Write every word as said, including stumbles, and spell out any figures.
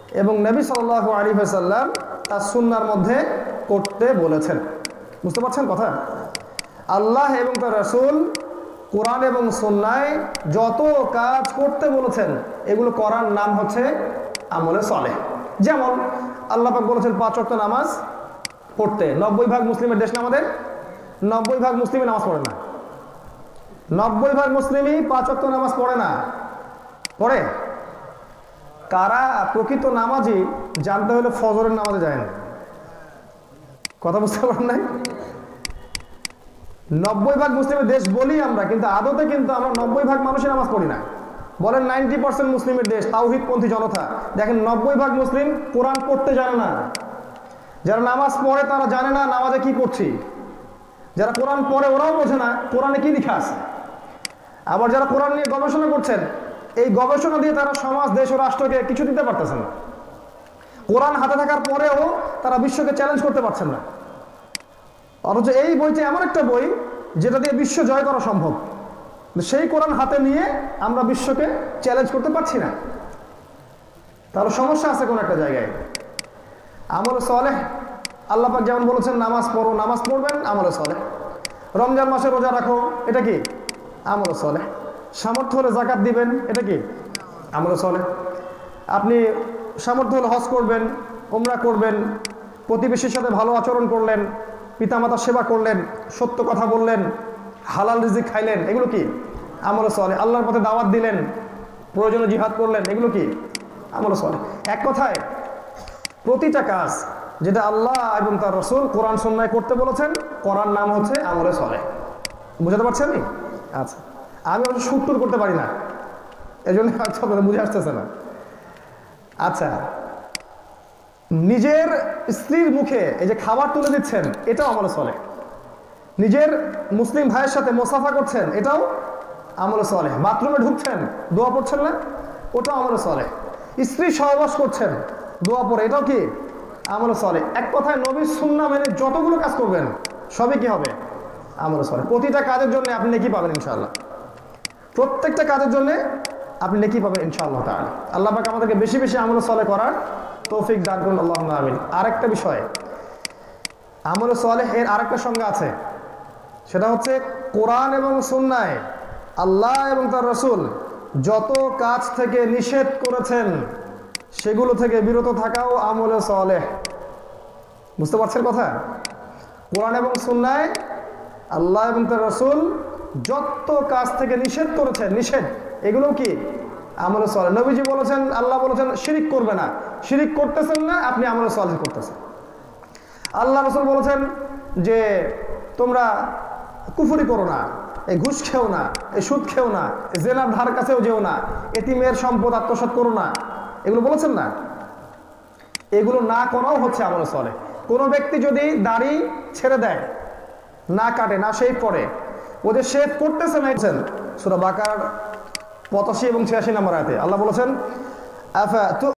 এবং নবী সাল্লাল্লাহু আলাইহি ওয়াসাল্লাম তার সুন্নাহর মধ্যে করতে বলেছেন। বুঝতে পারছেন কথা? আল্লাহ এবং তার রাসূল কোরআন এবং সুন্নাহয় যত কাজ করতে বলেছেন এগুলো করার নাম হচ্ছে আমলে সালেহ। যেমন আল্লাহ পাক বলেছেন পাঁচ ওয়াক্ত নামাজ পড়তে। নব্বই ভাগ মুসলিমের দেশ না আমাদের? নব্বই ভাগ মুসলিমই নামাজ পড়ে না। নব্বই ভাগ মুসলিমই পাঁচ ওয়াক্ত নামাজ পড়ে না। পড়ে কারা? প্রকৃত নামাজি জানতে হলে ফজরের নামাজে যায় না। কথা বুঝতে পারেন নাই? নব্বই ভাগ মুসলিমের দেশ বলি আমরা, কিন্তু আদতে কিন্তু আমরা নব্বই ভাগ মানুষের নামাজ পড়ি না। বলেন নাইনটি পার্সেন্ট মুসলিমের দেশ, তাওহীদপন্থী জনতা। দেখেন নব্বই ভাগ মুসলিম কোরআন পড়তে জানে না। যারা নামাজ পড়ে তারা জানে না নামাজে কি পড়ছি। যারা কোরআন পড়ে ওরাও বোঝে না কোরআনে কি লেখা আছে। আবার যারা কোরআন নিয়ে গবেষণা করছেন, এই গবেষণা দিয়ে তারা সমাজ, দেশ ও রাষ্ট্রকে কিছু দিতে পারতেছেন না। কোরআন হাতে থাকার পরেও তারা বিশ্বকে চ্যালেঞ্জ করতে পারছেন না। অথচ এই বইটি এমন একটা বই যেটা দিয়ে বিশ্ব জয় করা সম্ভব, সেই কোরআন হাতে নিয়ে আমরা বিশ্বকে চ্যালেঞ্জ করতে পারছি না। তাহলে সমস্যা আছে কোন একটা জায়গায়। আমলে সালেহ, আল্লাহ পাক যেমন বলেছেন নামাজ পড়ো, নামাজ পড়বেন, আমলে সালেহ। রমজান মাসে রোজা রাখো, এটা কি? আমলে সালেহ। সামর্থ্য হলে যাকাত দিবেন, এটা কি? আমলে সালেহ। আপনি সামর্থ্য হলে হজ করবেন, উমরা করবেন, প্রতিবেশীর সাথে ভালো আচরণ করলেন, পিতামাতার সেবা করলেন, সত্য কথা বললেন, হালাল রিজিক খাইলেন, এগুলো কি? আমলে সালেহ। আল্লাহর পথে দাওয়াত দিলেন, প্রয়োজনে জিহাদ করলেন, এগুলো কি? আমলে সালেহ। এক কথায় প্রতিটা কাজ যেটা আল্লাহ এবং তার রাসূল কোরআন সুন্নাহয় করতে বলেছেন, করার নাম হচ্ছে আমলে সালেহ। বুঝতে পারছেন? আচ্ছা, আমি অবশ্য সুট্টুর করতে পারি না, এই জন্য আপনাদের বুঝে আসতেছে না। আচ্ছা, নিজের স্ত্রীর মুখে এই যে খাবার তুলে দিচ্ছেন, এটাও আমলে সালেহ। নিজের মুসলিম ভাইয়ের সাথে মোসাফা করছেন, এটাও আমলে সালেহ। বাথরুমে ঢুকছেন, দোয়া পড়ছেন না, ওটাও আমলে সালেহ। স্ত্রী সহবাস করছেন, দোয়া পড়ে, এটাও কি? আমলে সালেহ। এক কথায় নবীর সুন্নাহ মেনে যতগুলো কাজ করবেন সবই কি হবে? আমলে সালেহ। প্রতিটা কাজের জন্য আপনি নেকি পাবেন ইনশাআল্লাহ। প্রত্যেকটা কাজের জন্য আপনি নেকি পাবেন ইনশাআল্লাহ তাআলা। আল্লাহ পাক আমাদেরকে বেশি বেশি আমলে সালেহ করার তৌফিক দান করুন, আল্লাহুম্মা আমিন। আরেকটা বিষয়, আমলে সালেহ এর আরেকটা সংজ্ঞা আছে, সেটা হচ্ছে কোরআন এবং সুন্নাহয় আল্লাহ এবং তার রাসূল যত কাজ থেকে নিষেধ করেছেন সেগুলো থেকে বিরত থাকাও আমলে সালেহ। বুঝতে পারছেন কথা? কোরআন এবং সুন্নাহয় আল্লাহ এবং তার রাসূল যত কাজ থেকে নিষেধ করেছেন, নিষেধ, এগুলো কি? আমলে সালেহ। নবীজি বলেছেন, আল্লাহ বলেছেন শিরিক করবে না, শিরিক করতেছেন না, আপনি আমলে সালেহ করতেছেন। আল্লাহ রাসূল বলেছেন যে তোমরা কুফরি করো না, এই ঘুষ খেও না, এই সুদ খেও না, এই জেনার ধার কাছেও যেও না, এতিমের সম্পদ আত্মসাৎ করো না, এগুলো বলেছেন না? এগুলো না করাও হচ্ছে আমলে সালেহ। কোনো ব্যক্তি যদি দাড়ি ছেড়ে দেয়, না কাটে, না শেভ করে, ওদের শেভ করতেছে না, সূরা বাকারার পঁচাশি এবং ছিয়াশি নম্বর আয়াতে আল্লাহ বলেছেন আফা